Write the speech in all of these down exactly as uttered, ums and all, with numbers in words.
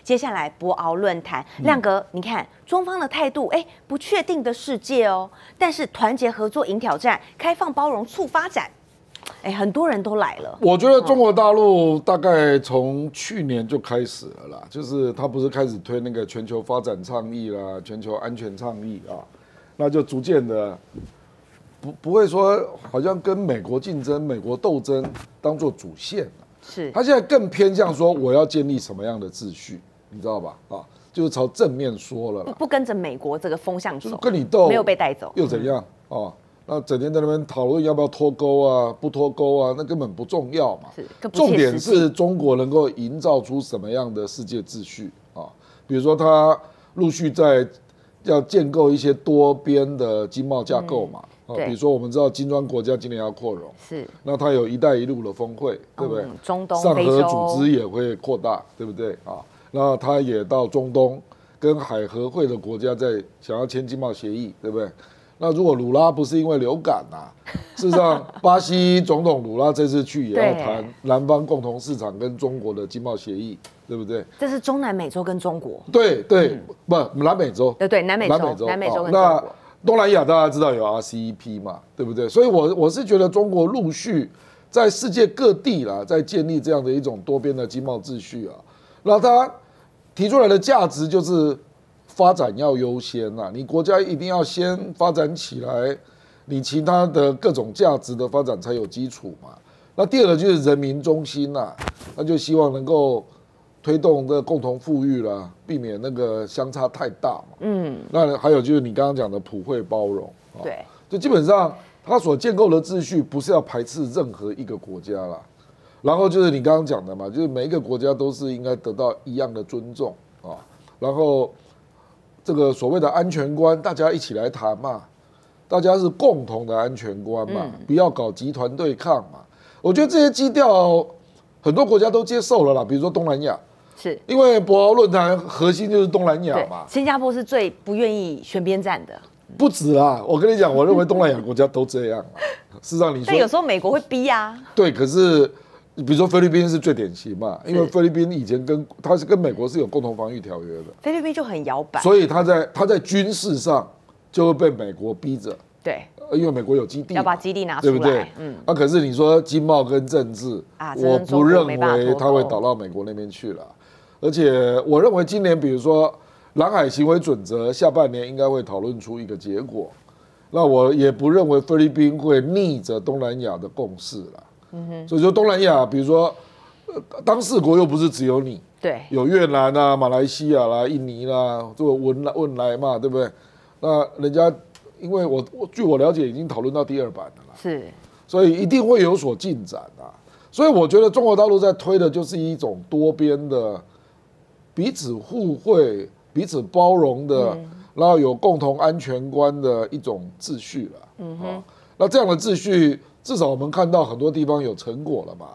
接下来博鳌论坛，亮哥，你看中方的态度，哎，不确定的世界哦，但是团结合作迎挑战，开放包容促发展。哎，很多人都来了。 我觉得中国大陆大概从去年就开始了啦，就是他不是开始推那个全球发展倡议啦、全球安全倡议啊，那就逐渐的不不会说好像跟美国竞争、美国斗争当做主线了。 是， 他现在更偏向说我要建立什么样的秩序，你知道吧？啊，就是朝正面说了啦， 不跟着美国这个风向走， 就是跟你斗， 没有被带走， 又怎样啊？那整天在那边讨论要不要脱钩啊，不脱钩啊，那根本不重要嘛。重点是中国能够营造出什么样的世界秩序啊？比如说，他陆续在要建构一些多边的经贸架构嘛。嗯、啊，比如说我们知道金砖国家今年要扩容， 是。 那它有一带一路的峰会，对不对？ 嗯、中东、 上合组织也会扩大，对不对啊？那它也到中东跟海合会的国家在想要签经贸协议，对不对？那如果鲁拉不是因为流感啊，事实上，巴西总统鲁拉这次去也要谈南方共同市场跟中国的经贸协议，对不对？ 这是中南美洲跟中国。 对对，嗯、不，南美洲。 对对，南美洲，南美洲，南美洲跟中国。 那东南亚大家知道有 R C E P 嘛，对不对？所以我我是觉得中国陆续在世界各地啦，在建立这样的一种多边的经贸秩序啊，那他提出来的价值就是。发展要优先呐，你国家一定要先发展起来，你其他的各种价值的发展才有基础嘛。那第二个就是人民中心呐，那就希望能够推动这共同富裕啦，避免那个相差太大嘛。嗯，那还有就是你刚刚讲的普惠包容， 对， 就基本上它所建构的秩序不是要排斥任何一个国家啦，然后就是你刚刚讲的嘛，就是每一个国家都是应该得到一样的尊重啊，然后。这个所谓的安全观，大家一起来谈嘛，大家是共同的安全观嘛，嗯、不要搞集团对抗嘛。我觉得这些基调很多国家都接受了啦，比如说东南亚， 是因为博鳌论坛核心就是东南亚嘛。 新加坡是最不愿意选边站的， 不止啦，我跟你讲，我认为东南亚国家都这样啊。事实上，你说， 但有时候美国会逼啊。 对，可是。比如说菲律宾是最典型嘛，因为菲律宾以前跟它是跟美国是有共同防御条约的， 菲律宾就很摇摆， 所以他在他在军事上就会被美国逼着， 对， 因为美国有基地， 要把基地拿出来， 对不对？嗯，啊，可是你说经贸跟政治，啊、我不认为他会倒到美国那边去了，而且我认为今年比如说蓝海行为准则下半年应该会讨论出一个结果，那我也不认为菲律宾会逆着东南亚的共识了。所以说东南亚，比如说，呃，当事国又不是只有你， 对， 有越南啊、马来西亚啦、印尼啦，这个文来文来嘛，对不对？那人家，因为我据我了解，已经讨论到第二版了啦， 是， 所以一定会有所进展啊。所以我觉得中国大陆在推的就是一种多边的、彼此互惠、彼此包容的，嗯、然后有共同安全观的一种秩序了。嗯哼，那这样的秩序。至少我们看到很多地方有成果了嘛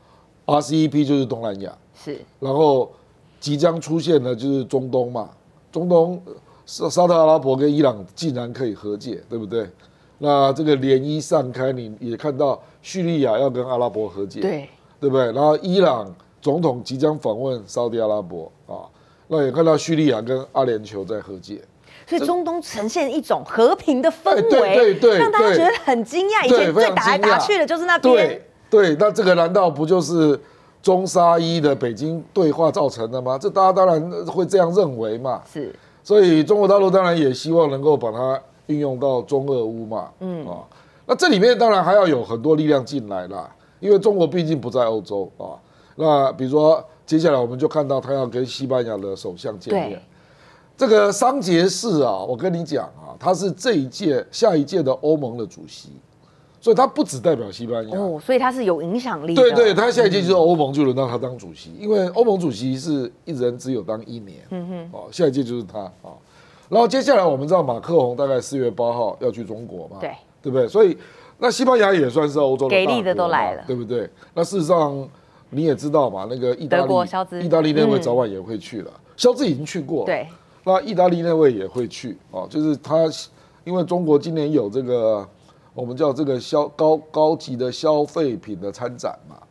，R C E P 就是东南亚， 是， 然后即将出现的就是中东嘛，中东沙沙特阿拉伯跟伊朗竟然可以和解，对不对？那这个涟漪散开，你也看到叙利亚要跟阿拉伯和解， 对， 对不对？然后伊朗总统即将访问沙特阿拉伯啊，那也看到叙利亚跟阿联酋在和解。 所以中东呈现一种和平的氛围， 对对对， 让大家觉得很惊讶。以前最打来打去的就是那边。 对对，那这个难道不就是中沙伊的北京对话造成的吗？这大家当然会这样认为嘛。 是， 所以中国大陆当然也希望能够把它运用到中俄乌嘛。嗯啊，那这里面当然还要有很多力量进来啦，因为中国毕竟不在欧洲啊。那比如说接下来我们就看到他要跟西班牙的首相见面。这个桑杰士啊，我跟你讲啊，他是这一届、下一届的欧盟的主席，所以他不只代表西班牙哦，所以他是有影响力的。 对对，他下一届就是欧盟就轮到他当主席，因为欧盟主席是一人只有当一年，嗯哼，哦，下一届就是他啊。然后接下来我们知道马克宏大概四月八号要去中国嘛， 对， 对不对？所以那西班牙也算是欧洲的给力的都来了， 对不对？那事实上你也知道嘛，那个意大利，意大利那位早晚也会去了，肖兹已经去过， 对。 那意大利那位也会去啊，就是他，因为中国今年有这个我们叫这个消高高级的消费品的参展嘛，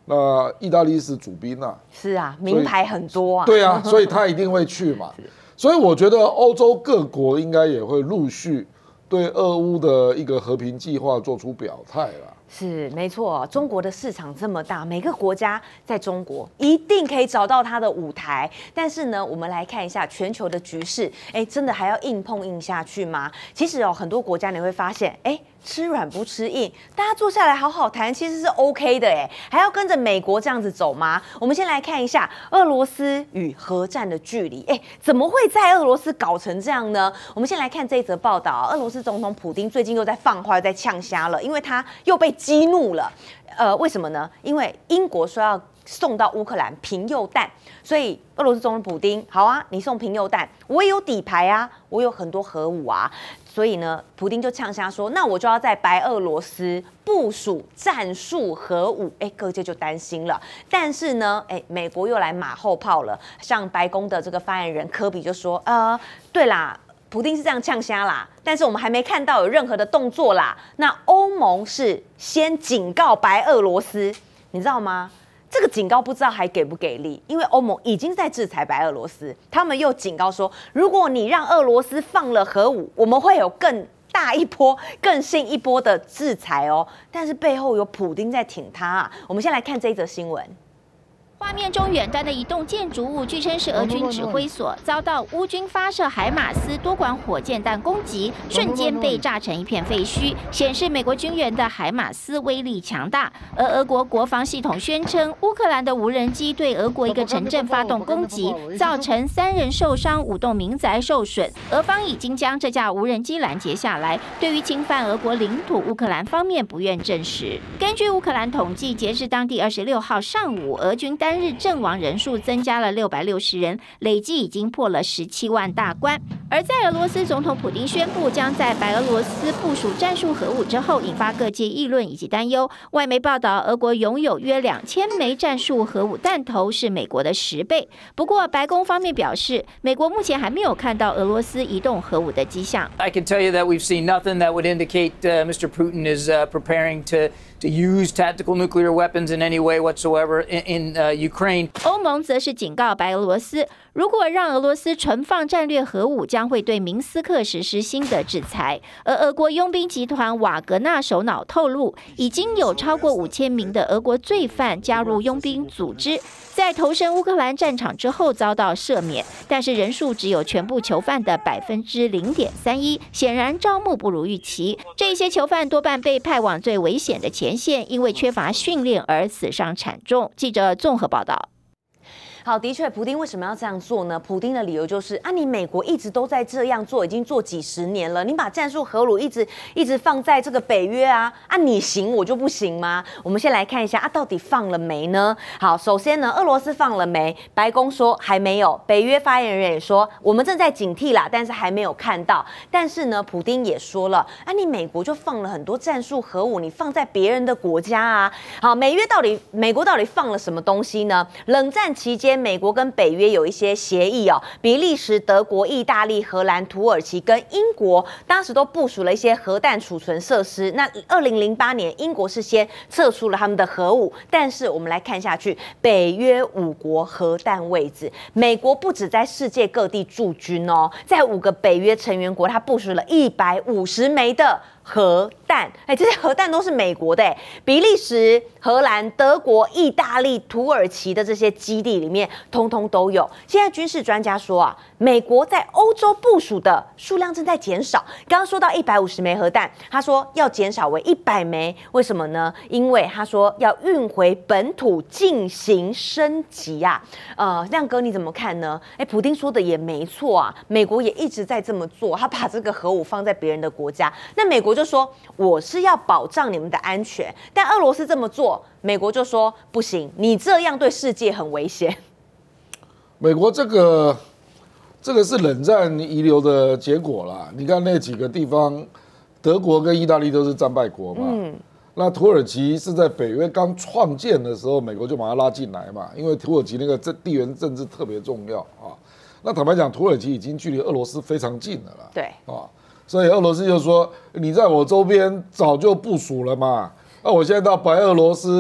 那意大利是主宾啊， 是啊，名牌很多啊。 对啊，所以他一定会去嘛。所以我觉得欧洲各国应该也会陆续对俄乌的一个和平计划做出表态啦。 是没错，中国的市场这么大，每个国家在中国一定可以找到它的舞台。但是呢，我们来看一下全球的局势，哎，真的还要硬碰硬下去吗？其实哦，很多国家你会发现，哎。吃软不吃硬，大家坐下来好好谈，其实是 OK 的哎，还要跟着美国这样子走吗？我们先来看一下俄罗斯与核战的距离，哎，怎么会在俄罗斯搞成这样呢？我们先来看这一则报道，俄罗斯总统普丁最近又在放话，又在呛瞎了，因为他又被激怒了。呃，为什么呢？因为英国说要送到乌克兰平铀弹，所以俄罗斯总统普丁，好啊，你送平铀弹，我也有底牌啊，我有很多核武啊。所以呢，普丁就呛瞎说：“那我就要在白俄罗斯部署战术核武。”哎，各界就担心了。但是呢，哎，美国又来马后炮了。像白宫的这个发言人科比就说：“呃，对啦，普丁是这样呛瞎啦，但是我们还没看到有任何的动作啦。那欧盟是先警告白俄罗斯，你知道吗？”这个警告不知道还给不给力，因为欧盟已经在制裁白俄罗斯，他们又警告说，如果你让俄罗斯放了核武，我们会有更大一波、更新一波的制裁哦。但是背后有普丁在挺他啊。我们先来看这一则新闻。 画面中远端的一栋建筑物，据称是俄军指挥所，遭到乌军发射海马斯多管火箭弹攻击，瞬间被炸成一片废墟，显示美国军援的海马斯威力强大。而俄国国防系统宣称，乌克兰的无人机对俄国一个城镇发动攻击，造成三人受伤，五栋民宅受损。俄方已经将这架无人机拦截下来。对于侵犯俄国领土，乌克兰方面不愿证实。根据乌克兰统计，截至当地二十六号上午，俄军单日阵亡人数增加了六百六十人，累计已经破了十七万大关。而在俄罗斯总统普丁宣布将在白俄罗斯部署战术核武之后，引发各界议论以及担忧。外媒报道，俄国拥有约两千枚战术核武弹头，是美国的十倍。不过，白宫方面表示，美国目前还没有看到俄罗斯移动核武的迹象。 I can tell you that we've seen nothing that would indicate uh, Mister Putin is uh, preparing to to use tactical nuclear weapons in any way whatsoever in, in uh, Ukraine. 欧盟则是警告白俄罗斯，如果让俄罗斯存放战略核武，将会对明斯克实施新的制裁。而俄国佣兵集团瓦格纳首脑透露，已经有超过五千名的俄国罪犯加入佣兵组织，在投身乌克兰战场之后遭到赦免，但是人数只有全部囚犯的百分之零点三一，显然招募不如预期。这些囚犯多半被派往最危险的前线，因为缺乏训练而死伤惨重。记者综合报道。 好，的确，普丁为什么要这样做呢？普丁的理由就是啊，你美国一直都在这样做，已经做几十年了，你把战术核武一直一直放在这个北约啊，啊，你行我就不行吗？我们先来看一下啊，到底放了没呢？好，首先呢，俄罗斯放了没？白宫说还没有，北约发言人也说我们正在警惕啦，但是还没有看到。但是呢，普丁也说了啊，你美国就放了很多战术核武，你放在别人的国家啊。好，美约到底美国到底放了什么东西呢？冷战期间，美国跟北约有一些协议哦，比利时、德国、意大利、荷兰、土耳其跟英国当时都部署了一些核弹储存设施。那二零零八年，英国是先撤出了他们的核武，但是我们来看下去，北约五国核弹位置，美国不止在世界各地驻军哦，在五个北约成员国，它部署了一百五十枚的核弹，哎，这些核弹都是美国的，哎，比利时、荷兰、德国、意大利、土耳其的这些基地里面，通通都有。现在军事专家说啊，美国在欧洲部署的数量正在减少。刚刚说到一百五十枚核弹，他说要减少为一百枚，为什么呢？因为他说要运回本土进行升级啊。呃，亮哥你怎么看呢？哎，普丁说的也没错啊，美国也一直在这么做，他把这个核武放在别人的国家，那美国就说我是要保障你们的安全，但俄罗斯这么做，美国就说不行，你这样对世界很危险。 美国这个这个是冷战遗留的结果啦。你看那几个地方，德国跟意大利都是战败国嘛。嗯。那土耳其是在北约刚创建的时候，美国就把它拉进来嘛，因为土耳其那个政地缘政治特别重要啊。那坦白讲，土耳其已经距离俄罗斯非常近了啦。 对。 啊。所以俄罗斯就说：“你在我周边早就部署了嘛，那我现在到白俄罗斯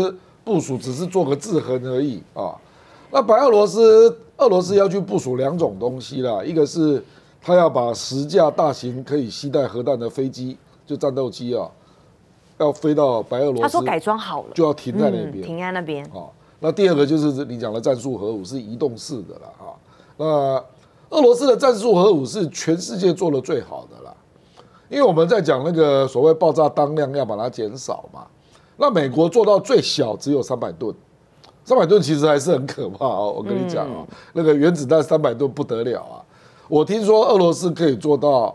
部署只是做个制衡而已啊。那白俄罗斯，俄罗斯要去部署两种东西啦，一个是他要把十架大型可以携带核弹的飞机，就战斗机啊，要飞到白俄罗斯。 他说改装好了， 就要停在那边， 嗯、停在那边。 啊，那第二个就是你讲的战术核武是移动式的啦，哈。那俄罗斯的战术核武是全世界做的最好的啦，因为我们在讲那个所谓爆炸当量要把它减少嘛。那美国做到最小只有三百吨，三百吨其实还是很可怕哦。我跟你讲哦，嗯、那个原子弹三百吨不得了啊！我听说俄罗斯可以做到，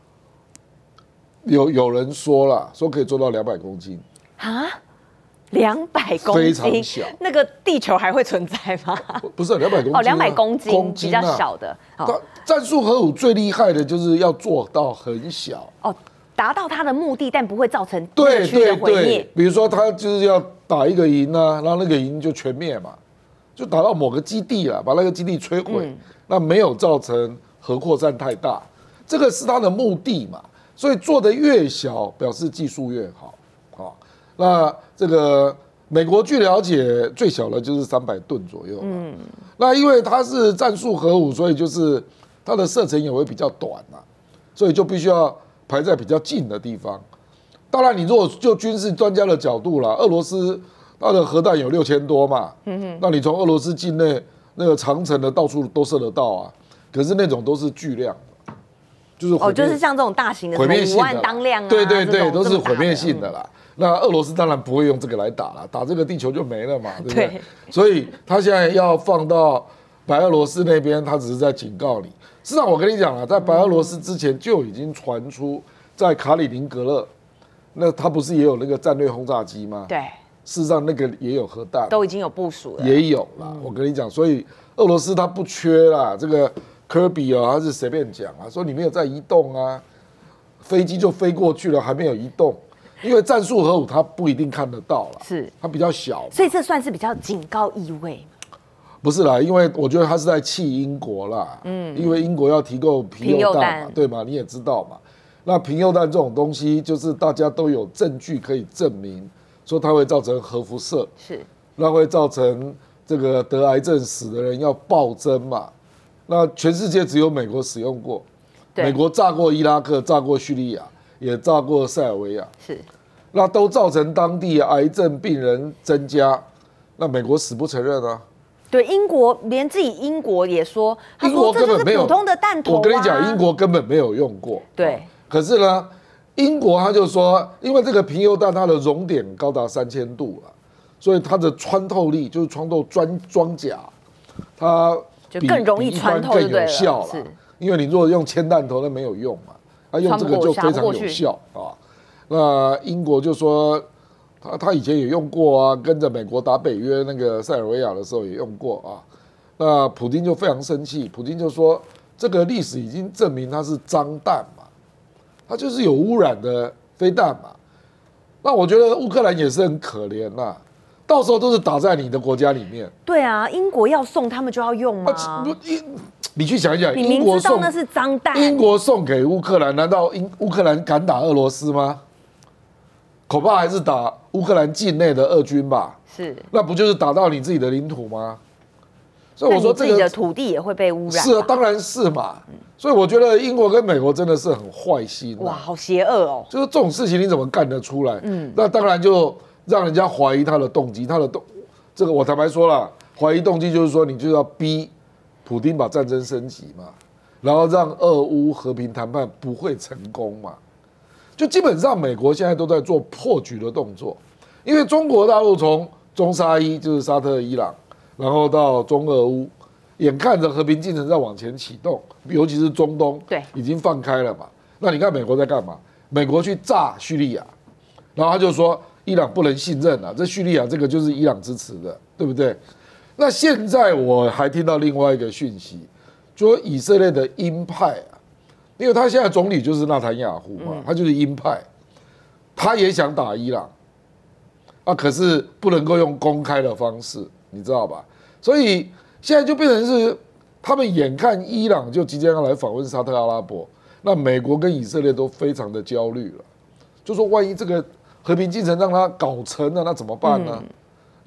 有有人说了，说可以做到两百公斤啊。两百公斤， 非常小。 那个地球还会存在吗？ 不是两百公斤、啊、 哦，两百公斤， 公斤、啊、 比较小的。 哦、战术核武最厉害的就是要做到很小哦，达到它的目的，但不会造成地区的毁灭。 对对对，比如说他就是要打一个营啊，然后那个营就全灭嘛，就打到某个基地了，把那个基地摧毁，嗯、那没有造成核扩散太大，这个是他的目的嘛。所以做的越小，表示技术越好。好，那这个美国据了解，最小的就是三百吨左右。嗯，那因为它是战术核武，所以就是它的射程也会比较短啊，所以就必须要排在比较近的地方。当然，你如果就军事专家的角度啦，俄罗斯它的核弹有六千多嘛，嗯哼，那你从俄罗斯境内那个长程的到处都射得到啊，可是那种都是巨量。就是哦，就是像这种大型的毁灭性五万当量啊， 对对对，都是毁灭性的啦。那俄罗斯当然不会用这个来打了，打这个地球就没了嘛，对不对？对，所以他现在要放到白俄罗斯那边，他只是在警告你。事实上，我跟你讲啊，在白俄罗斯之前就已经传出，在卡里宁格勒，那他不是也有那个战略轰炸机吗？ 对， 事实上那个也有核弹， 都已经有部署了， 也有啦。嗯、我跟你讲，所以俄罗斯他不缺啦，这个。科比啊，他是随便讲啊，说你没有在移动啊，飞机就飞过去了，还没有移动，因为战术核武它不一定看得到了， 是它比较小， 所以这算是比较警告意味。 不是啦，因为我觉得他是在气英国啦，嗯，因为英国要提供平铀弹嘛，对吗？你也知道嘛，那平铀弹这种东西，就是大家都有证据可以证明，说它会造成核辐射， 是， 那会造成这个得癌症死的人要暴增嘛。那全世界只有美国使用过，美国炸过伊拉克，炸过叙利亚，也炸过塞尔维亚， 是， 那都造成当地癌症病人增加，那美国死不承认啊。 对，英国连自己英国也说， 英国根本没有普通的弹头、啊。 我跟你讲，英国根本没有用过。 对、啊， 可是呢，英国他就说，因为这个平铀弹它的熔点高达三千度了，所以它的穿透力就是穿透装装甲，它。 就更容易穿透， 更有效了。因为你如果用铅弹头，那没有用嘛。他、啊、用这个就非常有效啊。那英国就说，他他以前也用过啊，跟着美国打北约那个塞尔维亚的时候也用过啊。那普丁就非常生气，普丁就说，这个历史已经证明它是脏弹嘛，它就是有污染的飞弹嘛。那我觉得乌克兰也是很可怜呐、啊。到时候都是打在你的国家里面。对啊，英国要送他们就要用吗？ 啊、你去想一想， 你明知道那是脏弹， 英国送给乌克兰，难道英乌克兰敢打俄罗斯吗？恐怕还是打乌克兰境内的俄军吧。 是， 那不就是打到你自己的领土吗？所以我说这个自己的土地也会被污染。 是啊，当然是嘛。所以我觉得英国跟美国真的是很坏心、啊。 哇，好邪恶哦！ 就是这种事情你怎么干得出来？嗯，那当然就。让人家怀疑他的动机，他的动，这个我坦白说了，怀疑动机就是说，你就要逼普丁把战争升级嘛，然后让俄乌和平谈判不会成功嘛，就基本上美国现在都在做破局的动作，因为中国大陆从中沙伊就是沙特、伊朗，然后到中俄乌，眼看着和平进程在往前启动，尤其是中东， 对， 已经放开了嘛，那你看美国在干嘛？美国去炸叙利亚，然后他就说。伊朗不能信任啊，这叙利亚这个就是伊朗支持的，对不对？那现在我还听到另外一个讯息，就说以色列的鹰派啊，因为他现在总理就是纳坦雅胡嘛，他就是鹰派，他也想打伊朗，啊，可是不能够用公开的方式，你知道吧？所以现在就变成是他们眼看伊朗就即将要来访问沙特阿拉伯，那美国跟以色列都非常的焦虑了，就说万一这个。和平进程让他搞成了，那怎么办呢？嗯、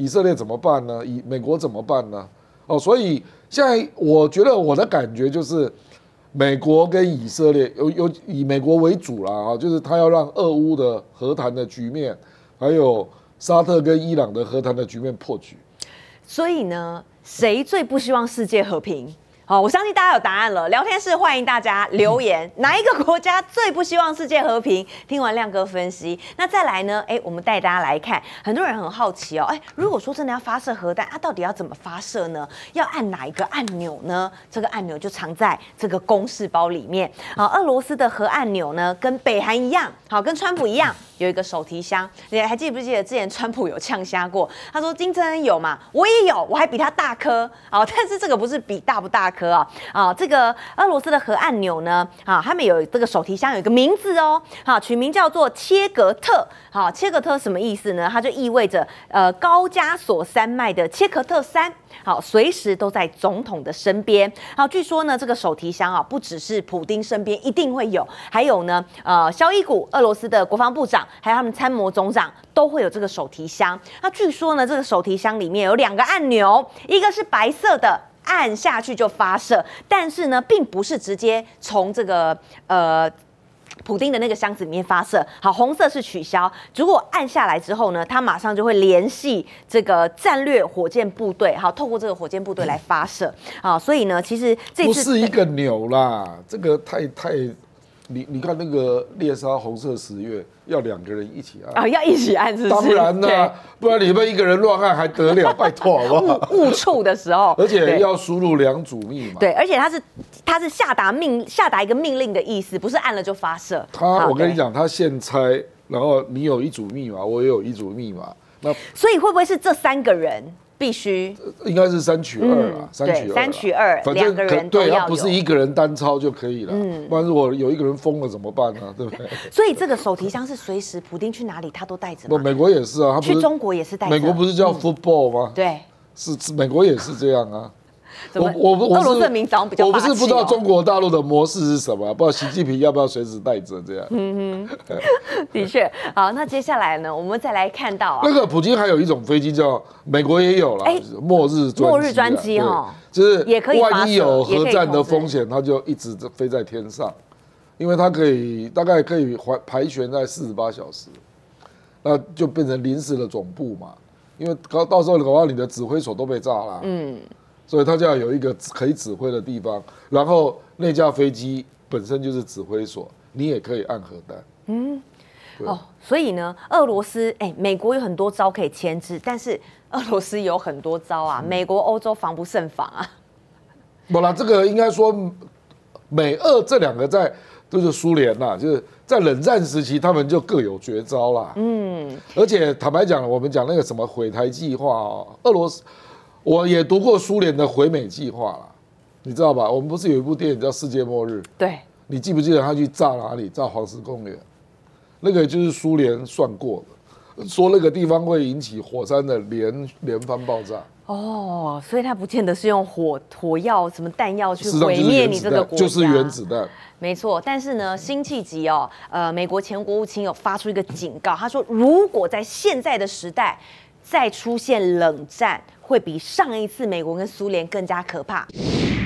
以色列怎么办呢？以美国怎么办呢？哦，所以现在我觉得我的感觉就是，美国跟以色列有有以美国为主啦啊，就是他要让俄乌的和谈的局面，还有沙特跟伊朗的和谈的局面破局。 所以呢，谁最不希望世界和平？好，我相信大家有答案了。聊天室欢迎大家留言，哪一个国家最不希望世界和平？听完亮哥分析，那再来呢？哎，我们带大家来看，很多人很好奇哦。哎，如果说真的要发射核弹，啊，到底要怎么发射呢？要按哪一个按钮呢？这个按钮就藏在这个公事包里面。好，俄罗斯的核按钮呢，跟北韩一样，好，跟川普一样，有一个手提箱。你还记不记得之前川普有呛瞎过？他说金正恩有嘛，我也有，我还比他大颗。好，但是这个不是比大不大颗。啊、哦，这个俄罗斯的核按钮呢，啊、哦，他们有这个手提箱有一个名字哦，好、哦，取名叫做切格特。好、哦，切格特什么意思呢？它就意味着呃高加索山脉的切格特山，好、哦，随时都在总统的身边。好、哦，据说呢，这个手提箱啊，不只是普丁身边一定会有，还有呢，呃，肖伊古俄罗斯的国防部长，还有他们参谋总长都会有这个手提箱。那据说呢，这个手提箱里面有两个按钮，一个是白色的。按下去就发射，但是呢，并不是直接从这个呃普丁的那个箱子里面发射。好，红色是取消。如果按下来之后呢，它马上就会联系这个战略火箭部队，好，透过这个火箭部队来发射。好，所以呢，其实这次不是一个钮啦，这个太太。你你看那个猎杀红色十月要两个人一起按啊、哦，要一起按是不是？ 当然啦、啊，不然你们一个人乱按还得了？拜托好不好？ 误触的时候， 而且要输入两组密码。 对，而且它是它是下达命下达一个命令的意思，不是按了就发射。 他我跟你讲，他现拆，然后你有一组密码，我也有一组密码，那所以会不会是这三个人？必须应该是三取二啦，嗯、三取二， 三取二， 反正两个人都要有， 对，不是一个人单抄就可以了。嗯，不然如果有一个人疯了怎么办呢？对不对？ 所以这个手提箱是随时普丁去哪里他都带着吗？ 不，美国也是啊，他不是去中国也是带着。 美国不是叫 football 吗？ 嗯、对， 是美国也是这样啊。 我我我俄罗斯名早比较、哦、 我不是不知道中国大陆的模式是什么，不知道习近平要不要随时带着这样。 嗯哼，的确。好，那接下来呢，我们再来看到、啊、 那个普京还有一种飞机叫美国也有了，欸、末日专机、啊， 末日专机哈， 就是也可以万一有核战的风险，它就一直飞在天上，因为它可以大概可以盘旋在四十八小时，那就变成临时的总部嘛。因为到时候搞不好你的指挥所都被炸了，嗯。所以他就要有一个可以指挥的地方，然后那架飞机本身就是指挥所，你也可以按核弹。嗯， 哦，所以呢，俄罗斯，哎、欸，美国有很多招可以牵制，但是俄罗斯有很多招啊，美国、欧洲防不胜防啊。 不啦，这个应该说美俄这两个在就是苏联呐，就是在冷战时期，他们就各有绝招啦。嗯，而且坦白讲，我们讲那个什么毁台计划哦，俄罗斯。我也读过苏联的毁美计划啦，你知道吧？我们不是有一部电影叫《世界末日》？ 对， 你记不记得他去炸哪里？炸黄石公园，那个就是苏联算过的，说那个地方会引起火山的连连番爆炸。 哦，所以他不见得是用火火药、什么弹药去毁灭你这个国家， 就是原子弹。 没错，但是呢，辛弃疾哦，呃，美国前国务卿有发出一个警告，他说，如果在现在的时代再出现冷战，会比上一次美国跟苏联更加可怕。